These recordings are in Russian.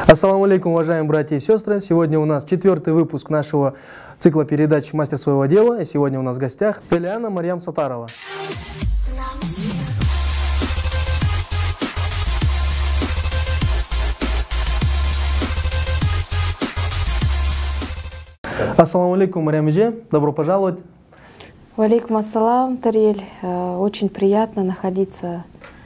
Ассаламу алейкум, уважаемые братья и сестры. Сегодня у нас 4-й выпуск нашего цикла передач «Мастер своего дела». И сегодня у нас в гостях Элиана Марьям Сатарова. Ассаламу алейкум, Марьям Идже. Добро пожаловать. Валейкум ассалам, Тарель. Очень приятно находиться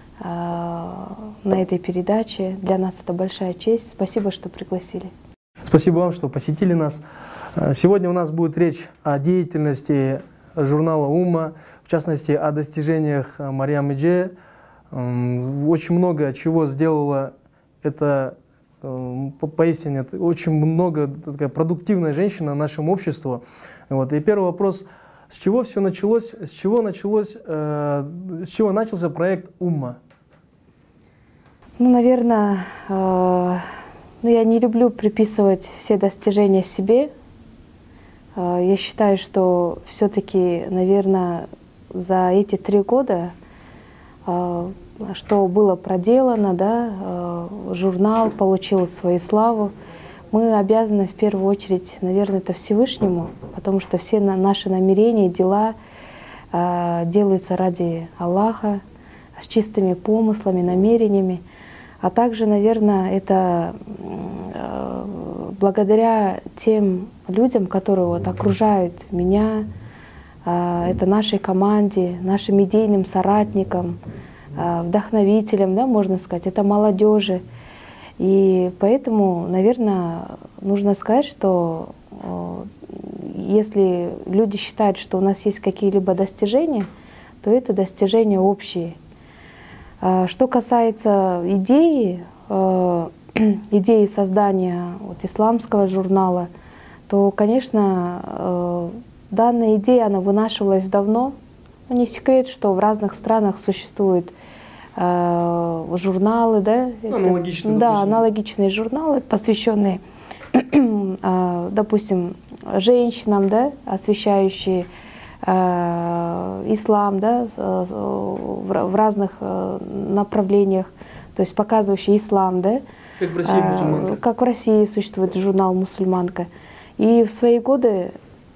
на этой передаче. Для нас это большая честь. Спасибо, что пригласили. Спасибо вам, что посетили нас. Сегодня у нас будет речь о деятельности журнала «Умма», в частности, о достижениях Марьям Идже. Очень много чего сделала это, поистине, это очень много, такая продуктивная женщина нашему обществу. Вот. И первый вопрос: с чего все началось, с чего начался проект «Умма»? Ну, наверное, я не люблю приписывать все достижения себе. Я считаю, что все-таки, наверное, за эти 3 года, что было проделано, да, журнал получил свою славу, мы обязаны в первую очередь, наверное, это Всевышнему, потому что все наши намерения, дела делаются ради Аллаха, с чистыми помыслами, намерениями. А также, наверное, это благодаря тем людям, которые вот окружают меня, это нашей команде, нашим идейным соратникам, вдохновителям, да, можно сказать, это молодежи. И поэтому, наверное, нужно сказать, что если люди считают, что у нас есть какие-либо достижения, то это достижения общие. Что касается идеи создания вот исламского журнала, то, конечно, данная идея, она вынашивалась давно. Но не секрет, что в разных странах существуют журналы, да? Аналогичные журналы, посвященные, допустим, женщинам, да, освещающие ислам, да, в разных направлениях, то есть показывающий ислам, да, как в России «Мусульманка». Как в России существует журнал «Мусульманка». И в свои годы,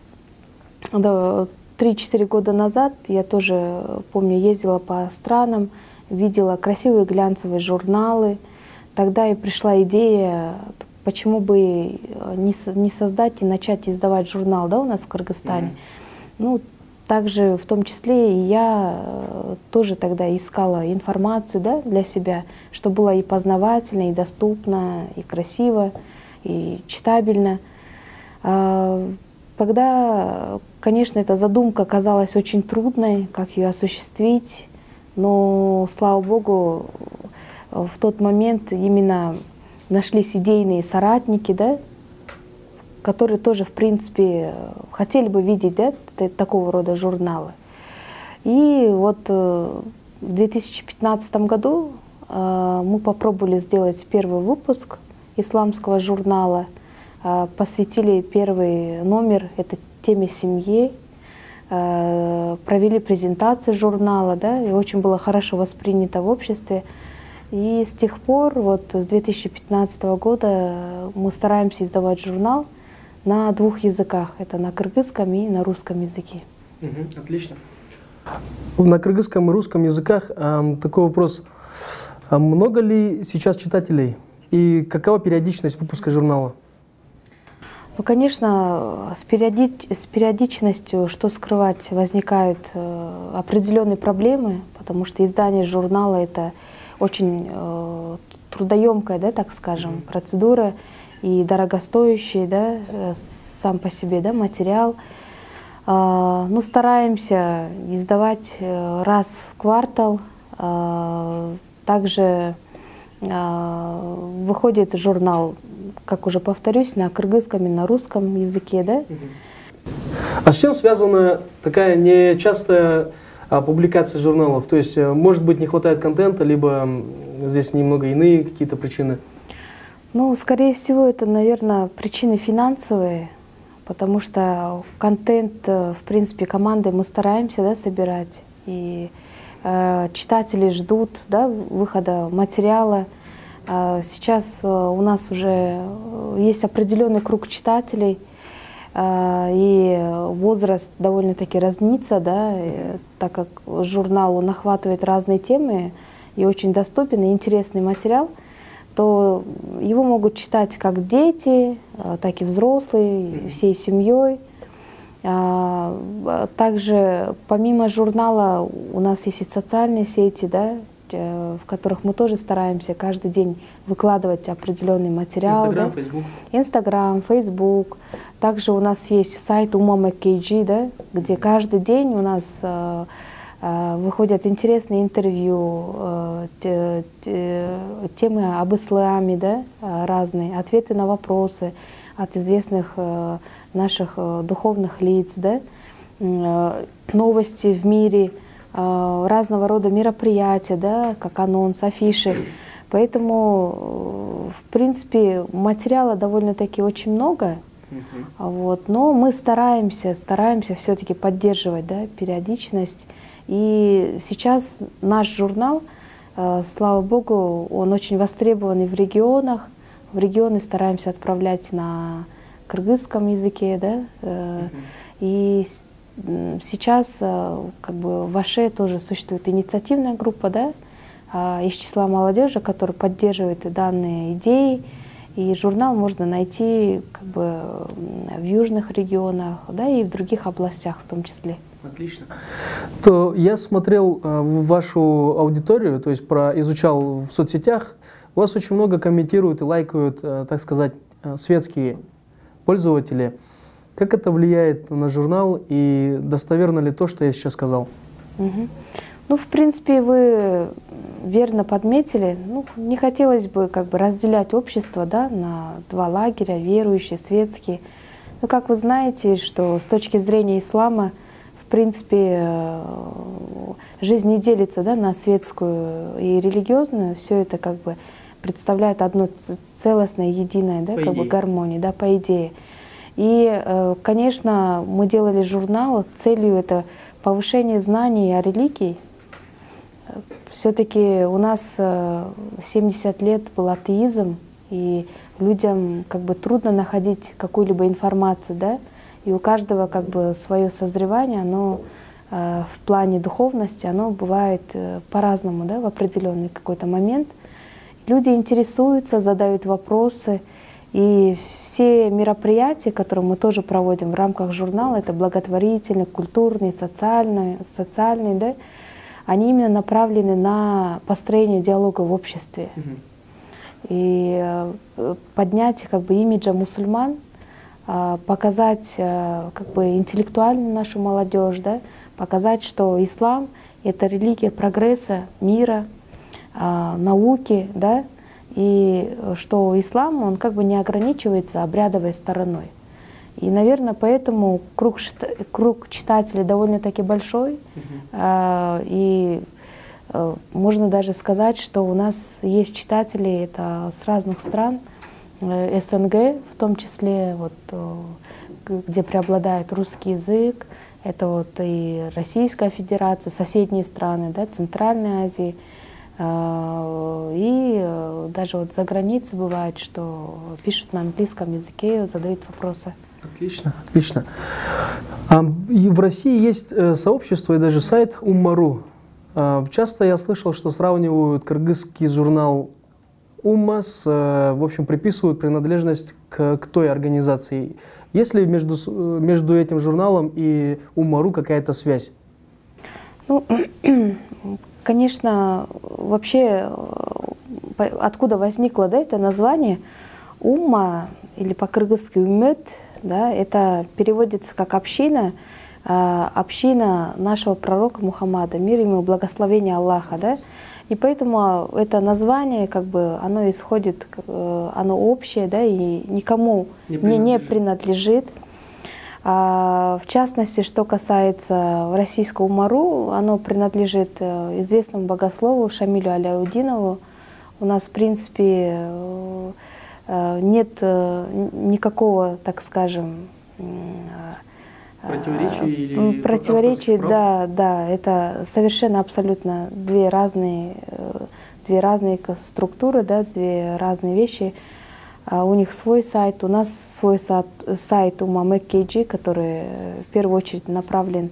3-4 года назад, я тоже помню, ездила по странам, видела красивые глянцевые журналы. Тогда и пришла идея, почему бы не создать и начать издавать журнал, да, у нас в Кыргызстане. Ну, также в том числе и я тоже тогда искала информацию, да, для себя, что было и познавательно, и доступно, и красиво, и читабельно. Тогда, конечно, эта задумка казалась очень трудной, как ее осуществить, но, слава Богу, в тот момент именно нашлись идейные соратники, да, которые тоже, в принципе, хотели бы видеть, да, такого рода журналы. И вот в 2015 году мы попробовали сделать первый выпуск исламского журнала, посвятили первый номер этой теме семьи, провели презентацию журнала, да, и очень было хорошо воспринято в обществе. И с тех пор, вот с 2015 года, мы стараемся издавать журнал на 2 языках. Это на кыргызском и на русском языке. Отлично. На кыргызском и русском языках такой вопрос. Много ли сейчас читателей? И какова периодичность выпуска журнала? Ну, конечно, с периодичностью, что скрывать, возникают определенные проблемы, потому что издание журнала — это очень трудоемкая, да, так скажем, процедура и дорогостоящий, да, сам по себе, да, материал. Ну, стараемся издавать раз в квартал. Также выходит журнал, как уже повторюсь, на кыргызском и на русском языке, да. А с чем связана такая нечастая публикация журналов? То есть, может быть, не хватает контента, либо здесь немного иные какие-то причины? Ну, скорее всего, это, наверное, причины финансовые, потому что контент, в принципе, командой мы стараемся, да, собирать, и читатели ждут, да, выхода материала. Сейчас у нас уже есть определенный круг читателей, и возраст довольно-таки разнится, да, так как журнал он охватывает разные темы и очень доступен и интересный материал, то его могут читать как дети, так и взрослые, всей семьей. Также помимо журнала у нас есть и социальные сети, да, в которых мы тоже стараемся каждый день выкладывать определенный материал. Инстаграм, да? Фейсбук. Инстаграм, Фейсбук. Также у нас есть сайт Umma.kg, да, где каждый день у нас выходят интересные интервью, темы об исламе, да, разные, ответы на вопросы от известных наших духовных лиц, да, новости в мире, разного рода мероприятия, да, как анонс, афиши. Поэтому, в принципе, материала довольно-таки очень много, вот, но мы стараемся все-таки поддерживать, да, периодичность. И сейчас наш журнал, слава богу, он очень востребованный в регионах. В регионы стараемся отправлять на кыргызском языке, да, и сейчас как бы в Аше тоже существует инициативная группа, да, из числа молодежи, которая поддерживает данные идеи. И журнал можно найти как бы в южных регионах, да, и в других областях в том числе. Отлично. То я смотрел вашу аудиторию, то есть изучал в соцсетях. У вас очень много комментируют и лайкают, так сказать, светские пользователи. Как это влияет на журнал и достоверно ли то, что я сейчас сказал? Ну, в принципе, вы верно подметили. Ну, не хотелось бы как бы разделять общество, да, на два лагеря, верующие, светские. Но как вы знаете, что с точки зрения ислама, в принципе, жизнь не делится, да, на светскую и религиозную. Все это как бы представляет одно целостное, единое, да, как бы гармонию, да, по идее. И, конечно, мы делали журнал, целью это повышение знаний о религии. Все-таки у нас 70 лет был атеизм, и людям как бы трудно находить какую-либо информацию, да, и у каждого как бы свое созревание, оно в плане духовности, оно бывает по-разному, да, в определенный какой-то момент. Люди интересуются, задают вопросы, и все мероприятия, которые мы тоже проводим в рамках журнала, это благотворительные, культурные, социальные, да, они именно направлены на построение диалога в обществе. И поднятие как бы имиджа мусульман, показать как бы интеллектуально нашу молодежь, да, показать, что ислам — это религия прогресса, мира, науки, да, и что ислам, он как бы не ограничивается обрядовой стороной. И, наверное, поэтому круг читателей довольно-таки большой. И можно даже сказать, что у нас есть читатели это с разных стран, СНГ, в том числе, вот, где преобладает русский язык. Это вот и Российская Федерация, соседние страны, да, Центральной Азии. И даже вот за границей бывает, что пишут на английском языке, задают вопросы. Отлично, отлично. И в России есть сообщество и даже сайт Умма.ру. Часто я слышал, что сравнивают кыргызский журнал Умма в общем, приписывают принадлежность к той организации. Есть ли между этим журналом и Умма.ру какая-то связь? Ну, конечно, вообще, откуда возникло, да, это название Умма, или по-кыргызски Уммет, да, это переводится как община, община нашего пророка Мухаммада, мир ему, благословение Аллаха, да. И поэтому это название, как бы, оно исходит, оно общее, да, и никому не принадлежит. В частности, что касается российского Умма.ру, оно принадлежит известному богослову Шамилю Аляутдинову. У нас, в принципе, нет никакого, так скажем, противоречий, да, это совершенно абсолютно две разные две разные структуры, да, две разные вещи. У них свой сайт, у нас свой сайт Ума МКГ, который в первую очередь направлен,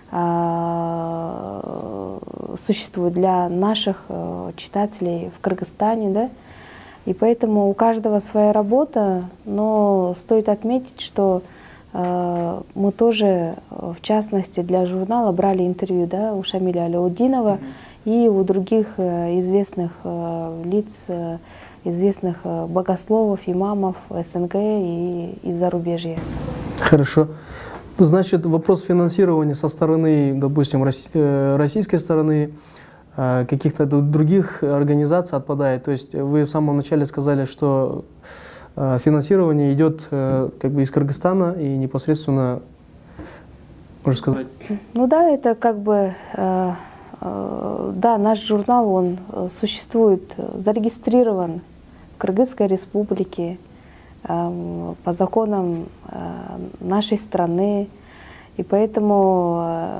существует для наших читателей в Кыргызстане, да. И поэтому у каждого своя работа, но стоит отметить, что мы тоже, в частности, для журнала брали интервью, да, у Шамиля Аляутдинова и у других известных лиц, известных богословов, имамов СНГ и зарубежья. Хорошо. Значит, вопрос финансирования со стороны, допустим, российской стороны, каких-то других организаций отпадает. То есть вы в самом начале сказали, что финансирование идет как бы из Кыргызстана и непосредственно, можно сказать. Ну да, это как бы, да, наш журнал, он существует, зарегистрирован в Кыргызской республике по законам нашей страны, и поэтому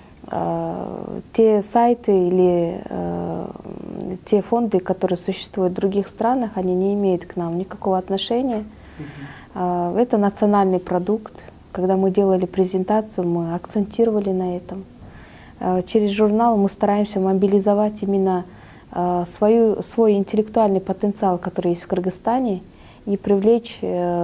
те сайты или те фонды, которые существуют в других странах, они не имеют к нам никакого отношения. Это национальный продукт. Когда мы делали презентацию, мы акцентировали на этом. Через журнал мы стараемся мобилизовать именно свой интеллектуальный потенциал, который есть в Кыргызстане, и привлечь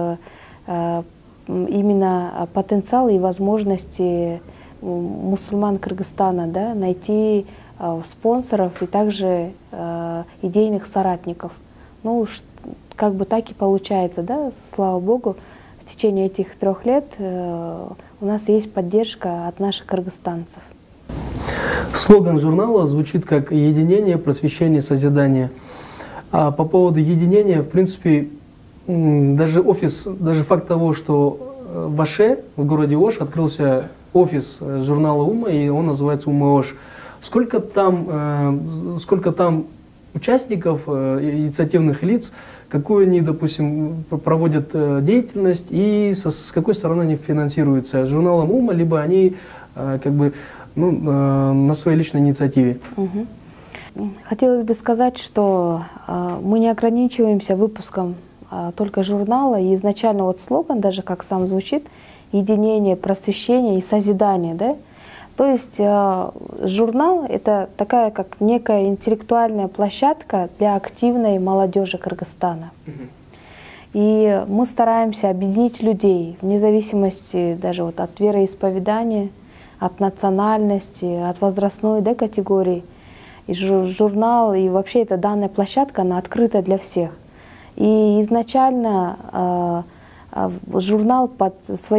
именно потенциал и возможности мусульман Кыргызстана, да, найти спонсоров и также идейных соратников. Ну, как бы так и получается, да, слава Богу, в течение этих 3 лет у нас есть поддержка от наших кыргызстанцев. Слоган журнала звучит как «Единение, просвещение, созидание». А по поводу единения, в принципе, даже факт того, что в Аше, в городе Ош, открылся офис журнала «Ума», и он называется «Ума Ош». Сколько там участников, инициативных лиц, какую они, допустим, проводят деятельность и с какой стороны они финансируются? Журналом «Ума», либо они как бы на своей личной инициативе? Хотелось бы сказать, что мы не ограничиваемся выпуском только журнала, и изначально вот слоган, даже как сам звучит, единение, просвещение и созидание, да? То есть журнал — это такая как некая интеллектуальная площадка для активной молодежи Кыргызстана. И мы стараемся объединить людей вне зависимости даже вот от вероисповедания, от национальности, от возрастной, да, категории. И журнал, и вообще эта данная площадка, она открыта для всех. И изначально журнал в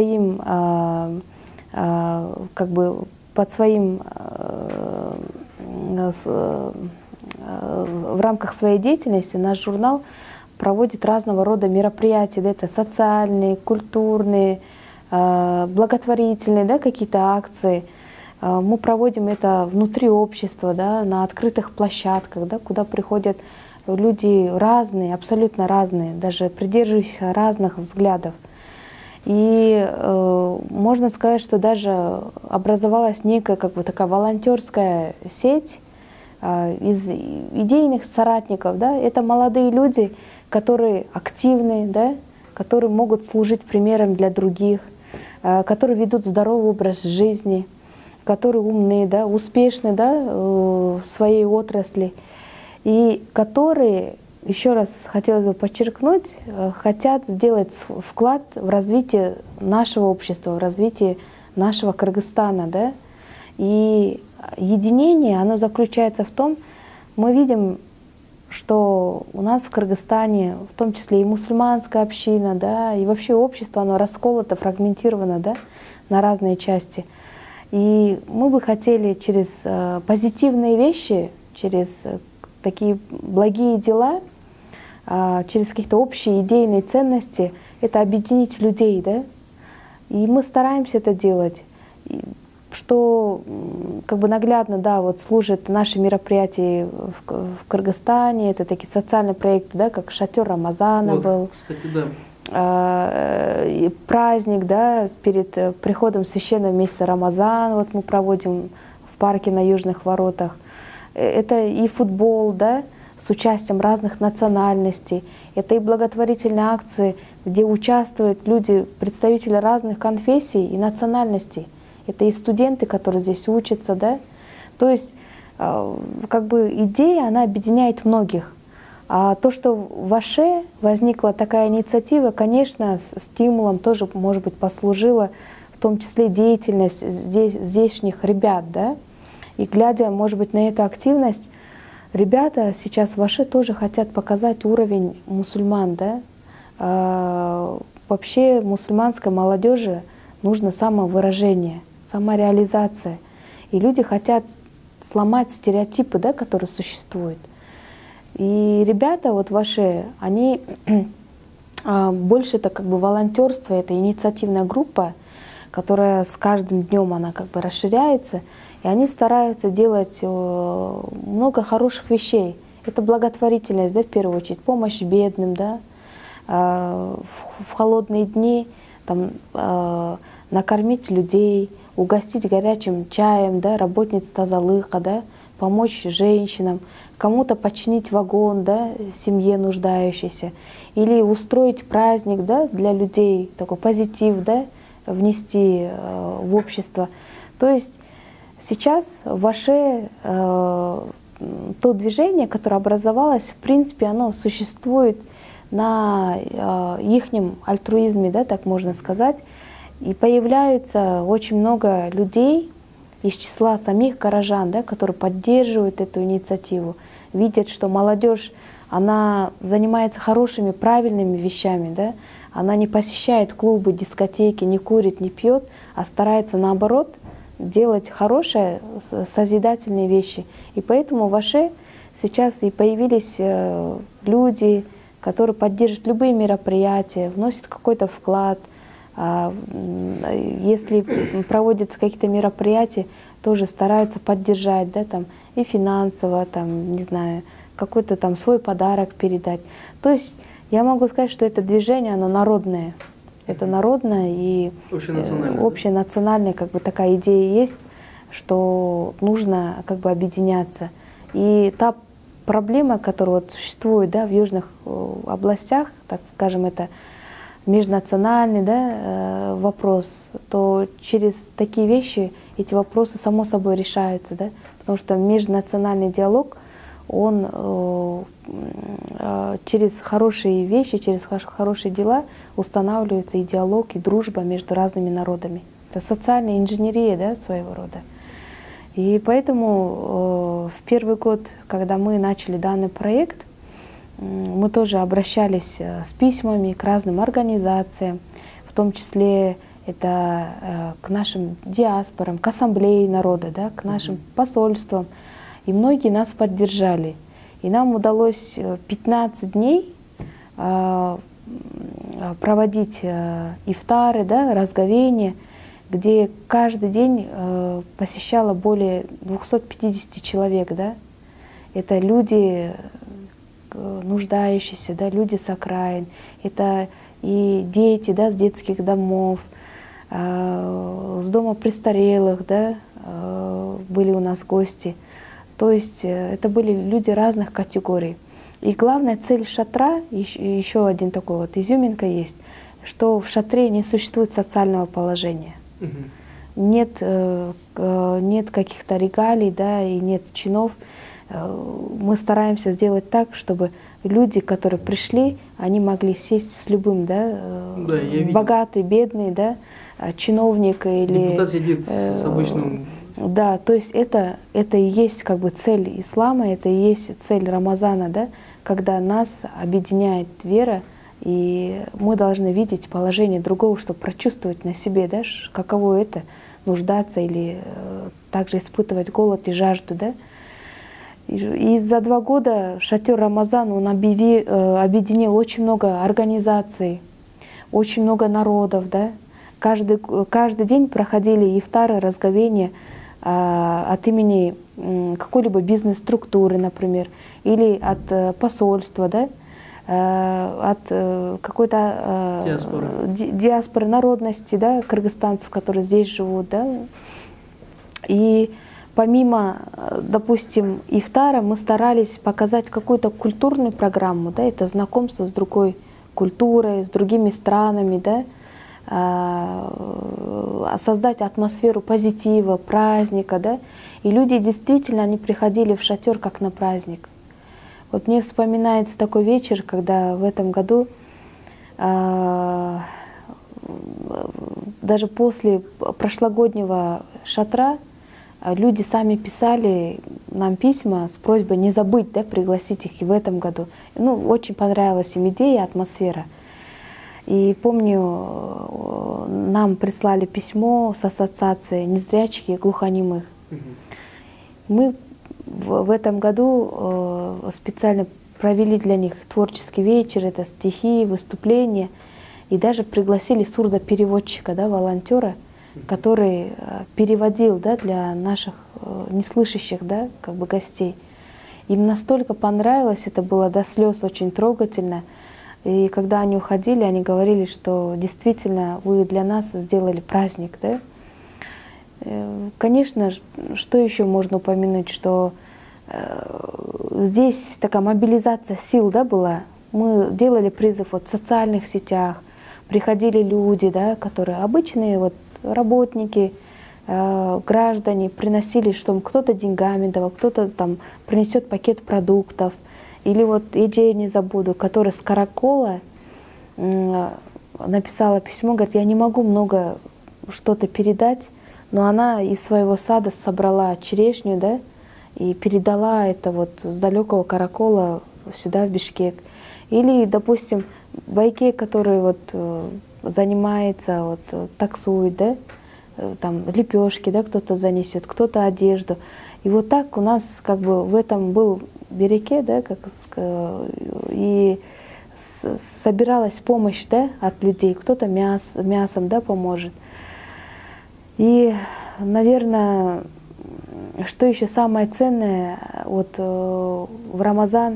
рамках своей деятельности наш журнал проводит разного рода мероприятия, да, это социальные, культурные, благотворительные, да, какие-то акции. Мы проводим это внутри общества, да, на открытых площадках, да, куда приходят люди разные, абсолютно разные, даже придерживающиеся разных взглядов. И можно сказать, что даже образовалась некая как бы такая волонтерская сеть из идейных соратников. Да? Это молодые люди, которые активны, да? Которые могут служить примером для других, которые ведут здоровый образ жизни, которые умные, да? Успешны, да? В своей отрасли, и которые, еще раз хотелось бы подчеркнуть, хотят сделать вклад в развитие нашего общества, в развитие нашего Кыргызстана. Да? И единение, оно заключается в том, мы видим, что у нас в Кыргызстане, в том числе и мусульманская община, да, и вообще общество, оно расколото, фрагментировано, да, на разные части. И мы бы хотели через позитивные вещи, через такие благие дела, через какие-то общие идейные ценности, это объединить людей, да? И мы стараемся это делать, что как бы наглядно, да, вот служат наши мероприятия в Кыргызстане, это такие социальные проекты, да, как шатер Рамазана вот, был, кстати, да. Праздник, да, перед приходом священного месяца Рамазан, вот мы проводим в парке на Южных воротах. Это и футбол, да, с участием разных национальностей. Это и благотворительные акции, где участвуют люди, представители разных конфессий и национальностей. Это и студенты, которые здесь учатся, да. То есть как бы идея, она объединяет многих. А то, что в Аше возникла такая инициатива, конечно, стимулом тоже, может быть, послужила в том числе деятельность здешних ребят, да. И глядя, может быть, на эту активность, ребята сейчас в Аше тоже хотят показать уровень мусульман, да. Вообще мусульманской молодежи нужно самовыражение, самореализация. И люди хотят сломать стереотипы, да, которые существуют. И ребята вот ваши, они больше это как бы волонтерство, это инициативная группа, которая с каждым днем она как бы расширяется, и они стараются делать много хороших вещей. Это благотворительность, да, в первую очередь, помощь бедным, да, в холодные дни там, накормить людей, угостить горячим чаем, да, работниц тазалыха, да, помочь женщинам, кому-то починить вагон, да, семье нуждающейся, или устроить праздник, да, для людей, такой позитив, да, внести в общество. То есть сейчас в Аше то движение, которое образовалось, в принципе, оно существует на ихнем альтруизме, да, так можно сказать, и появляются очень много людей из числа самих горожан, да, которые поддерживают эту инициативу, видят, что молодежь, она занимается хорошими, правильными вещами, да, она не посещает клубы, дискотеки, не курит, не пьет, а старается наоборот делать хорошие, созидательные вещи. И поэтому в Аше сейчас и появились люди, которые поддерживают любые мероприятия, вносят какой-то вклад. Если проводятся какие-то мероприятия, тоже стараются поддержать, да, там, и финансово, там, не знаю, какой-то там свой подарок передать. То есть я могу сказать, что это движение, оно народное. Это народное и общенациональная, как бы такая идея есть, что нужно как бы объединяться. И та проблема, которая вот существует, да, в южных областях, так скажем, это межнациональный, да, вопрос, то через такие вещи эти вопросы само собой решаются, да, потому что межнациональный диалог, он через хорошие вещи, через хорошие дела устанавливается и диалог, и дружба между разными народами. Это социальная инженерия, да, своего рода. И поэтому в первый год, когда мы начали данный проект, мы тоже обращались с письмами к разным организациям, в том числе это к нашим диаспорам, к ассамблее народа, да, к нашим посольствам. И многие нас поддержали. И нам удалось 15 дней проводить ифтары, да, разговения, где каждый день посещало более 250 человек. Да. Это люди нуждающиеся, да, люди с окраин, это и дети, да, с детских домов, с дома престарелых, да, были у нас гости. То есть это были люди разных категорий. И главная цель шатра, еще один такой вот изюминка есть, что в шатре не существует социального положения. Нет каких-то регалий, да, и нет чинов. Мы стараемся сделать так, чтобы люди, которые пришли, они могли сесть с любым, да, богатый, бедный, да, чиновник или… Депутат сидит с обычным… Да, то есть это и есть как бы цель ислама, это и есть цель Рамазана, да, когда нас объединяет вера, и мы должны видеть положение другого, чтобы прочувствовать на себе, да, каково это нуждаться или также испытывать голод и жажду, да. И за 2 года шатер Рамазан, он объединил очень много организаций, очень много народов, да. Каждый день проходили ифтары, разговения от имени какой-либо бизнес-структуры, например, или от посольства, да, от какой-то диаспоры народности, да, кыргызстанцев, которые здесь живут, да. И помимо, допустим, ифтара, мы старались показать какую-то культурную программу, да, это знакомство с другой культурой, с другими странами, да, создать атмосферу позитива, праздника, да, и люди действительно, они приходили в шатер как на праздник. Вот мне вспоминается такой вечер, когда в этом году, даже после прошлогоднего шатра, люди сами писали нам письма с просьбой не забыть, да, пригласить их и в этом году. Ну, очень понравилась им идея, атмосфера. И помню, нам прислали письмо с ассоциацией незрячих и глухонемых. Мы в этом году специально провели для них творческий вечер, это стихи, выступления, и даже пригласили сурдопереводчика, да, волонтера, который переводил, да, для наших неслышащих, да, как бы гостей. Им настолько понравилось, это было до слез очень трогательно. И когда они уходили, они говорили, что действительно вы для нас сделали праздник, да. Конечно, что еще можно упомянуть, что здесь такая мобилизация сил, да, была. Мы делали призыв вот в социальных сетях, приходили люди, да, которые обычные вот работники, граждане, приносили, что кто-то деньгами давал, кто-то там принесет пакет продуктов. Или вот Эджей не забуду, которая с Каракола написала письмо, говорит, я не могу много что-то передать, но она из своего сада собрала черешню, да, и передала это вот с далекого Каракола сюда, в Бишкек. Или, допустим, Байке, который вот занимается, вот, таксует, да, там лепешки, да, кто-то занесет, кто-то одежду. И вот так у нас как бы в этом был береке, да, как, и собиралась помощь, да, от людей, кто-то мясом, да, поможет. И, наверное, что еще самое ценное, вот в Рамазан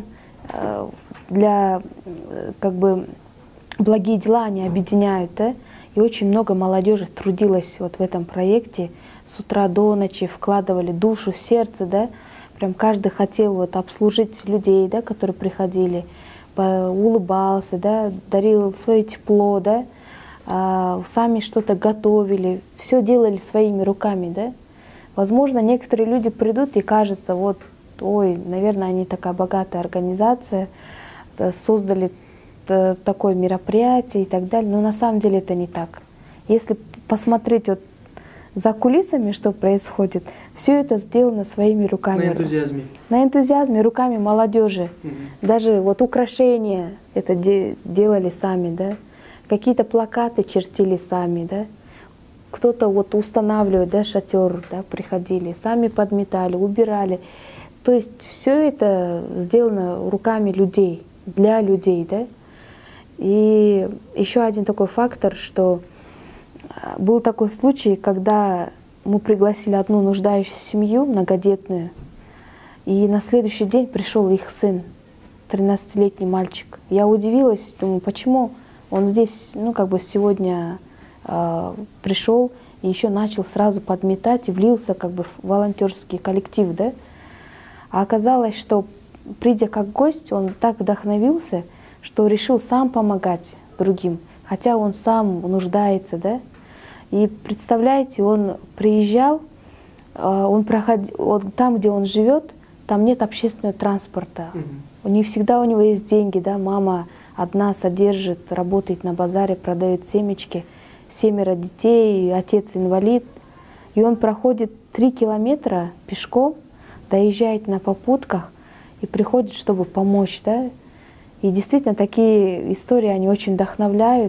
для, как бы, благие дела они объединяют, да, и очень много молодежи трудилось вот в этом проекте, с утра до ночи вкладывали душу, сердце, да, прям каждый хотел вот обслужить людей, да, которые приходили, улыбался, да, дарил свое тепло, да, сами что-то готовили, все делали своими руками, да. Возможно, некоторые люди придут и кажется, вот, ой, наверное, они такая богатая организация, создали такое мероприятие и так далее, но на самом деле это не так. Если посмотреть вот за кулисами, что происходит, все это сделано своими руками. На энтузиазме. На энтузиазме, руками молодежи. Даже вот украшения это делали сами, да. Какие-то плакаты чертили сами, да. Кто-то вот устанавливает, да, шатер, да, приходили, сами подметали, убирали. То есть все это сделано руками людей, для людей, да. И еще один такой фактор, что был такой случай, когда мы пригласили одну нуждающуюся семью, многодетную, и на следующий день пришел их сын, 13-летний мальчик. Я удивилась, думаю, почему он здесь, ну, как бы сегодня пришел и еще начал сразу подметать и влился как бы в волонтерский коллектив, да? А оказалось, что придя как гость, он так вдохновился, что решил сам помогать другим, хотя он сам нуждается, да? И представляете, он приезжал, он проходил, там, где он живет, там нет общественного транспорта. Не всегда у него есть деньги, да? Мама одна содержит, работает на базаре, продает семечки, 7 детей, отец инвалид. И он проходит 3 километра пешком, доезжает на попутках и приходит, чтобы помочь, да? И действительно, такие истории, они очень вдохновляют.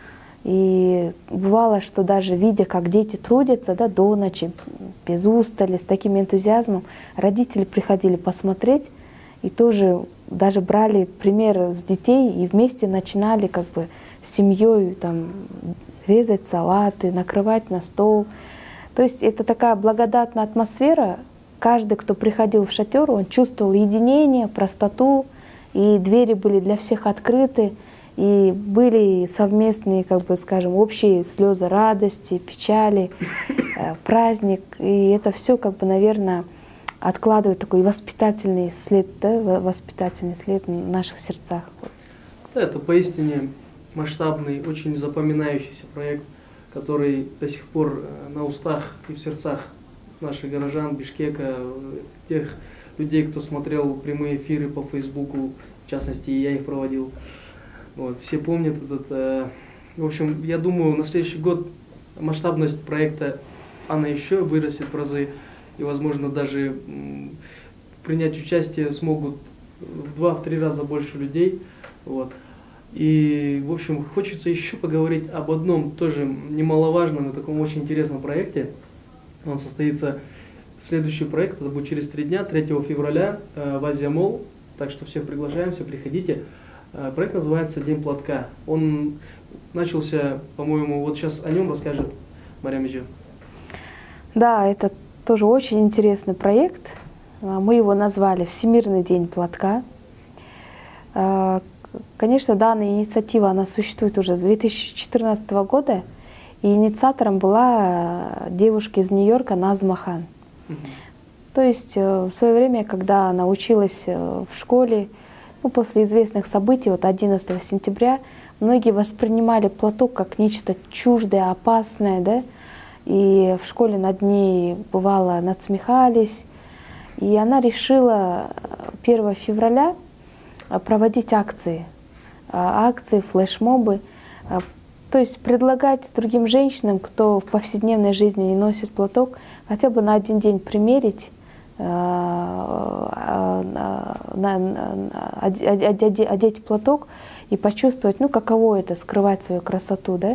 И бывало, что даже видя, как дети трудятся, да, до ночи, без устали, с таким энтузиазмом, родители приходили посмотреть и тоже даже брали пример с детей и вместе начинали как бы с семьей там резать салаты, накрывать на стол. То есть это такая благодатная атмосфера. Каждый, кто приходил в шатер, он чувствовал единение, простоту, и двери были для всех открыты, и были совместные, как бы, скажем, общие слезы радости, печали. праздник. И это все, как бы, наверное, откладывает такой воспитательный след, да, воспитательный след в наших сердцах. Да, это поистине масштабный, очень запоминающийся проект, который до сих пор на устах и в сердцах наших горожан Бишкека, тех людей, кто смотрел прямые эфиры по Фейсбуку, в частности, я их проводил. Вот, все помнят этот. В общем, я думаю, на следующий год масштабность проекта, она еще вырастет в разы, и, возможно, даже принять участие смогут в 2-3 раза больше людей. Вот. И, в общем, хочется еще поговорить об одном тоже немаловажном и таком очень интересном проекте. Он состоится, следующий проект, это будет через 3 дня, 3 февраля в Азия Молл. Так что всех приглашаем, все приходите. Проект называется «День платка». Он начался, по-моему, вот сейчас о нем расскажет Мариам Эдже. Да, это тоже очень интересный проект. Мы его назвали «Всемирный день платка». Конечно, данная инициатива, она существует уже с 2014 года, и инициатором была девушка из Нью-Йорка Назма Хан. То есть в свое время, когда она училась в школе, после известных событий, вот 11 сентября, многие воспринимали платок как нечто чуждое, опасное, да? И в школе над ней, бывало, надсмехались. И она решила 1 февраля проводить акции, флешмобы, то есть предлагать другим женщинам, кто в повседневной жизни не носит платок, хотя бы на 1 день примерить, одеть платок и почувствовать, каково это, скрывать свою красоту, да?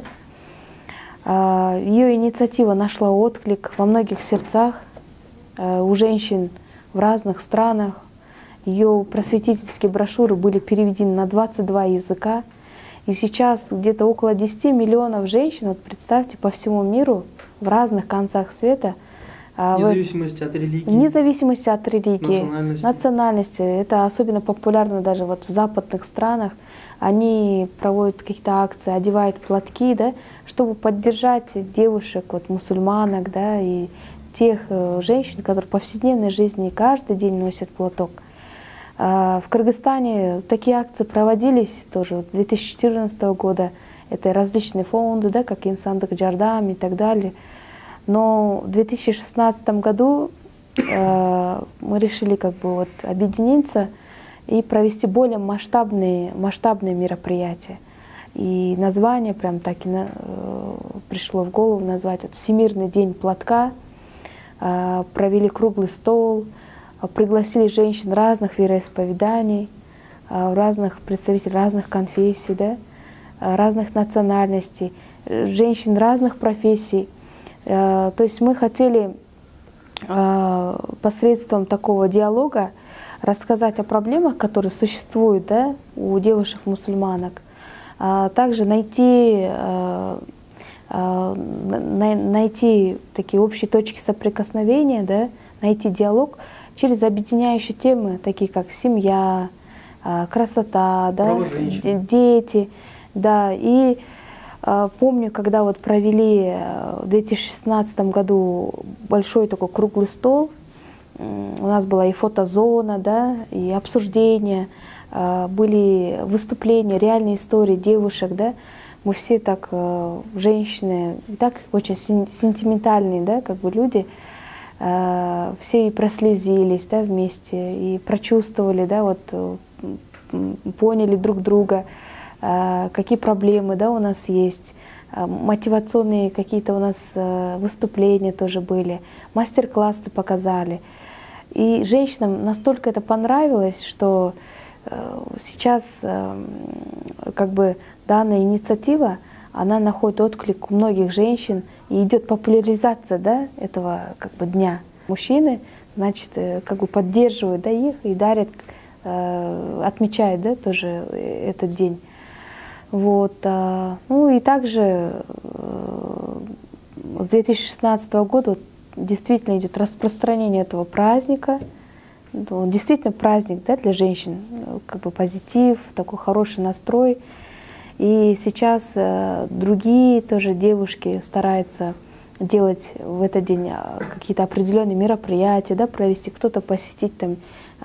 Ее инициатива нашла отклик во многих сердцах у женщин в разных странах. Ее просветительские брошюры были переведены на 22 языка. И сейчас где-то около 10 миллионов женщин, вот представьте, по всему миру, в разных концах света. Вне зависимости от религии. Вне зависимости от религии, национальности. Это особенно популярно даже вот в западных странах. Они проводят какие-то акции, одевают платки, да, чтобы поддержать девушек, вот, мусульманок, да, и тех женщин, которые в повседневной жизни каждый день носят платок. В Кыргызстане такие акции проводились тоже с 2014 года. Это различные фонды, да, как Инсандык Джардам и так далее. Но в 2016 году мы решили объединиться и провести более масштабные мероприятия. И название прям так и пришло в голову назвать это «Всемирный день платка». Провели круглый стол, пригласили женщин разных вероисповеданий, представителей разных конфессий, да, разных национальностей, женщин разных профессий. То есть мы хотели посредством такого диалога рассказать о проблемах, которые существуют, да, у девушек-мусульманок, также найти такие общие точки соприкосновения, да, найти диалог через объединяющие темы, такие как семья, красота, да, дети. Да. И помню, когда вот провели в 2016 году большой такой круглый стол, у нас была и фотозона, да, и обсуждения, были выступления, реальные истории девушек, да. Мы все так, женщины, так очень сентиментальные, да, люди, все и прослезились, да, вместе, и прочувствовали, да, вот, поняли друг друга, какие проблемы, да, у нас есть, мотивационные какие-то у нас выступления тоже были, мастер-классы показали. И женщинам настолько это понравилось, что сейчас данная инициатива, она находит отклик у многих женщин, и идет популяризация, да, этого дня. Мужчины, значит, поддерживают, да, их и дарят, отмечают, да, тоже этот день. Вот. Ну и также с 2016 года действительно идет распространение этого праздника. Он действительно праздник, да, для женщин, позитив, такой хороший настрой. И сейчас другие тоже девушки стараются делать в этот день какие-то определенные мероприятия, да, провести, кто-то посетить там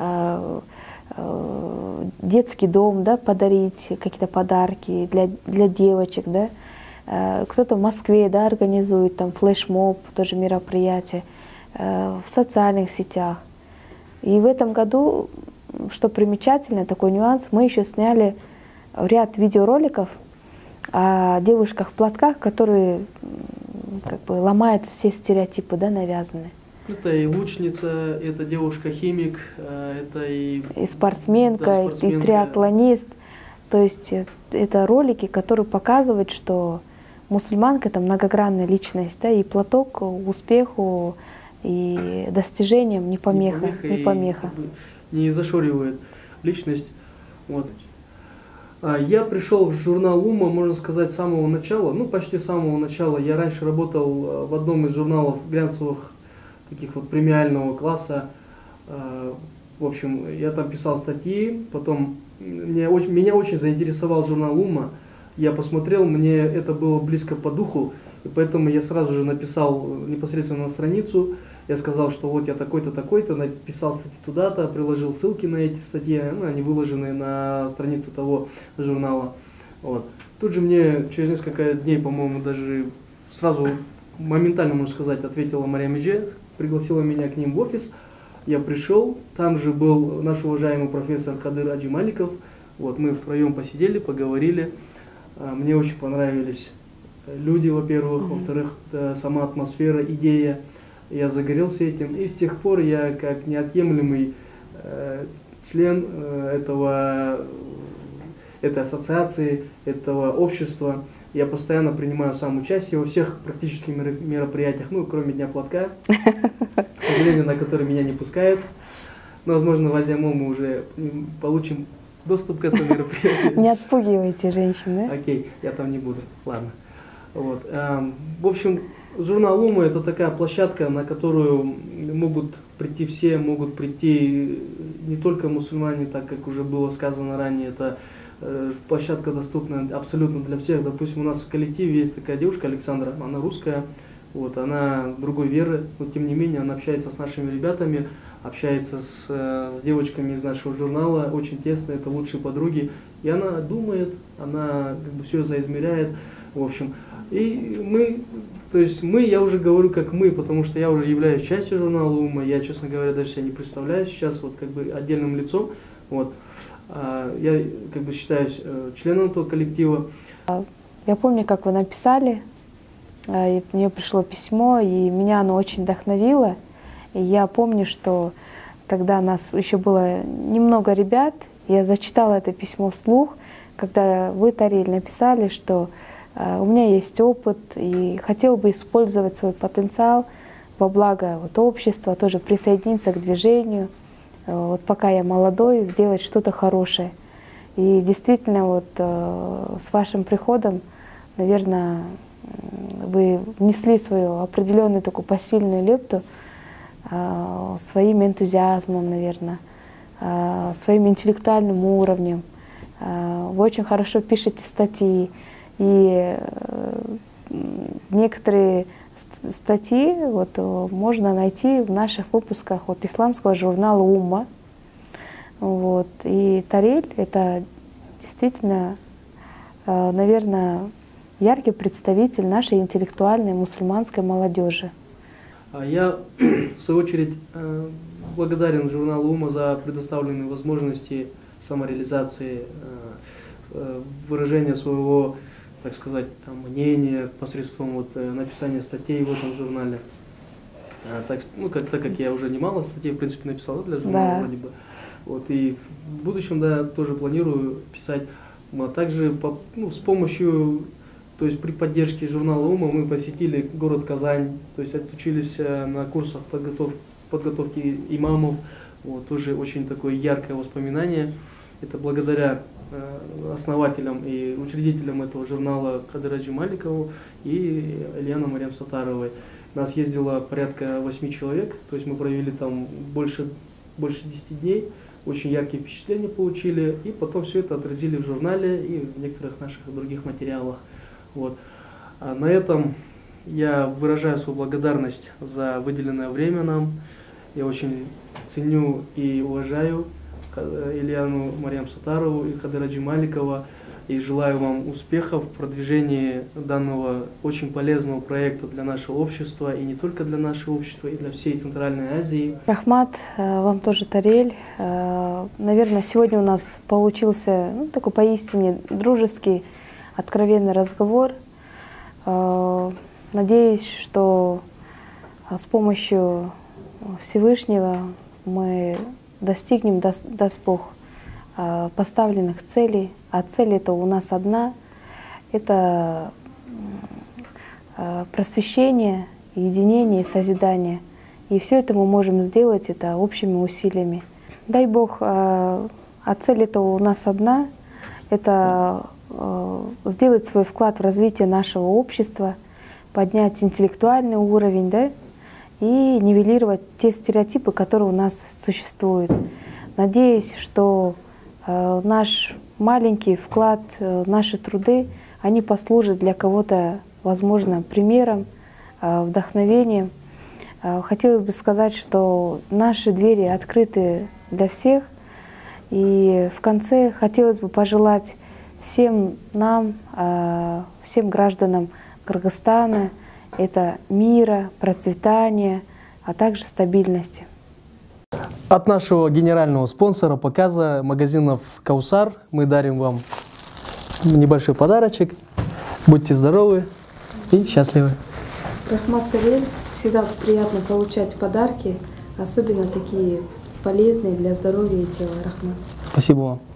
детский дом, да, подарить какие-то подарки для девочек, да. Кто-то в Москве, да, организует там флешмоб, тоже мероприятие, в социальных сетях. И в этом году, что примечательно, такой нюанс, мы еще сняли ряд видеороликов о девушках в платках, которые как бы ломают все стереотипы, да, навязанные. Это и лучница, это девушка-химик, это и спортсменка, да, спортсменка, и триатлонист. То есть это ролики, которые показывают, что мусульманка — это многогранная личность, да, и платок успеху и достижениям не помеха. Не помеха. Не зашоривает личность. Вот. Я пришел в журнал «Умма», можно сказать, с самого начала, ну почти с самого начала. Я раньше работал в одном из журналов глянцевых, таких вот премиального класса. В общем, я там писал статьи, потом меня очень заинтересовал журнал «Умма». Я посмотрел, мне это было близко по духу, и поэтому я сразу же написал непосредственно на страницу. Я сказал, что вот я такой-то, такой-то, написал статьи туда-то, приложил ссылки на эти статьи, ну, они выложены на странице того журнала. Вот. Тут же мне через несколько дней, по-моему, даже сразу моментально, можно сказать, ответила Мариам Медже, пригласила меня к ним в офис. Я пришел, там же был наш уважаемый профессор Кадыр Аджималиков. Вот, мы втроем посидели, поговорили. Мне очень понравились люди, во-первых, во-вторых, сама атмосфера, идея. Я загорелся этим, и с тех пор я, как неотъемлемый член этой ассоциации, этого общества, я постоянно принимаю сам участие во всех практически мероприятиях, ну, кроме Дня платка, к сожалению, на который меня не пускают. Но, возможно, в Азиамол мы уже получим доступ к этому мероприятию. Не отпугивайте женщин, да? Окей, я там не буду, ладно. Вот. В общем, журнал «Умма» — это такая площадка, на которую могут прийти все, могут прийти не только мусульмане, так как уже было сказано ранее, это площадка доступна абсолютно для всех. Допустим, у нас в коллективе есть такая девушка Александра, она русская, вот, она другой веры, но тем не менее она общается с нашими ребятами, общается с девочками из нашего журнала, очень тесно, это лучшие подруги, и она думает, она как бы все заизмеряет, в общем. И мы, то есть я уже говорю как мы, потому что я уже являюсь частью журнала «Умма», я, честно говоря, даже себя не представляю сейчас вот как бы отдельным лицом, вот. Я как бы считаюсь членом этого коллектива. Я помню, как вы написали, и мне пришло письмо, и меня оно очень вдохновило. И я помню, что тогда нас еще было немного ребят, я зачитала это письмо вслух, когда вы, Тариль, написали, что у меня есть опыт и хотел бы использовать свой потенциал во благо вот общества, тоже присоединиться к движению. Вот пока я молодой, сделать что-то хорошее. И действительно, вот с вашим приходом, наверное, вы внесли свою определенную такую посильную лепту своим энтузиазмом, наверное, своим интеллектуальным уровнем. Вы очень хорошо пишете статьи, и некоторые статьи вот, можно найти в наших выпусках вот, исламского журнала «Умма». Вот. И Тариль — это действительно, наверное, яркий представитель нашей интеллектуальной мусульманской молодежи. Я, в свою очередь, благодарен журналу «Умма» за предоставленные возможности самореализации, выражения своего, так сказать, мнения посредством вот, написания статей в этом журнале. Так как я уже немало статей, в принципе, написал для журнала, да, вроде бы. Вот, и в будущем, да, тоже планирую писать. А также с помощью, то есть при поддержке журнала «Умма» мы посетили город Казань, то есть отучились на курсах подготовки имамов. Вот, тоже очень такое яркое воспоминание. Это благодаря основателям и учредителям этого журнала Кадыру Аджималикову и Ильяна Мариам Сатаровой. Нас ездило порядка 8 человек, то есть мы провели там больше 10 дней, очень яркие впечатления получили, и потом все это отразили в журнале и в некоторых наших других материалах. Вот. А на этом Я выражаю свою благодарность за выделенное время нам. Я очень ценю и уважаю Ильяну Марьям Сатарову и Кадыра Джемаликова. И желаю вам успехов в продвижении данного очень полезного проекта для нашего общества. И не только для нашего общества, и для всей Центральной Азии. Рахмат, вам тоже, Тарель. Наверное, сегодня у нас получился такой поистине дружеский, откровенный разговор. Надеюсь, что с помощью Всевышнего мы достигнем, даст Бог, поставленных целей. А цель это у нас одна — это просвещение, единение и созидание. И все это мы можем сделать это общими усилиями. Дай Бог, а цель это у нас одна — это сделать свой вклад в развитие нашего общества, поднять интеллектуальный уровень, да, и нивелировать те стереотипы, которые у нас существуют. Надеюсь, что наш маленький вклад, наши труды, они послужат для кого-то, возможно, примером, вдохновением. Хотелось бы сказать, что наши двери открыты для всех. И в конце хотелось бы пожелать всем нам, всем гражданам Кыргызстана это мира, процветания, а также стабильности. От нашего генерального спонсора показа магазинов «Каусар» мы дарим вам небольшой подарочек. Будьте здоровы и счастливы. Рахмат, Тарель, всегда приятно получать подарки, особенно такие полезные для здоровья и тела. Рахмат. Спасибо вам.